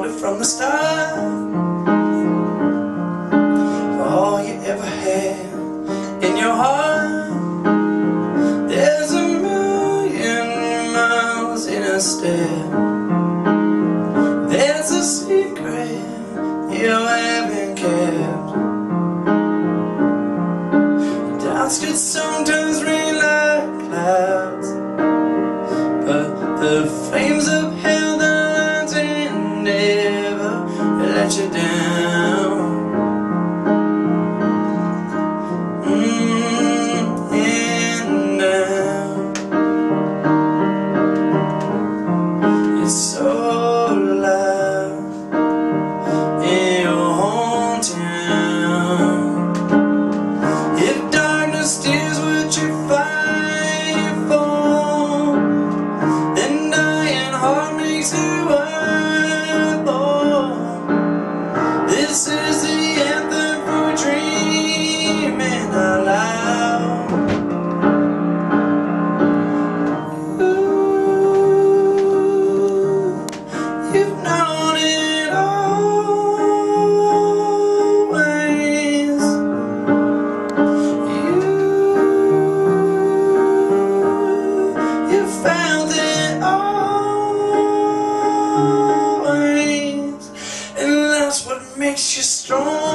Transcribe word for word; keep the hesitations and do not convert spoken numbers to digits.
called it from the start. For all you ever had in your heart, there's a million miles in a step. There's a secret you haven't kept. Doubts could sometimes rain like clouds, but the flames upheld the lines and never let you down. Mm, and now it's so loud in your hometown. If darkness is what you fight for, then dying heart makes it worth more. This is the anthem for dreaming out loud. Ooh, you've known it always. You, you found it always, and that's what makes you strong.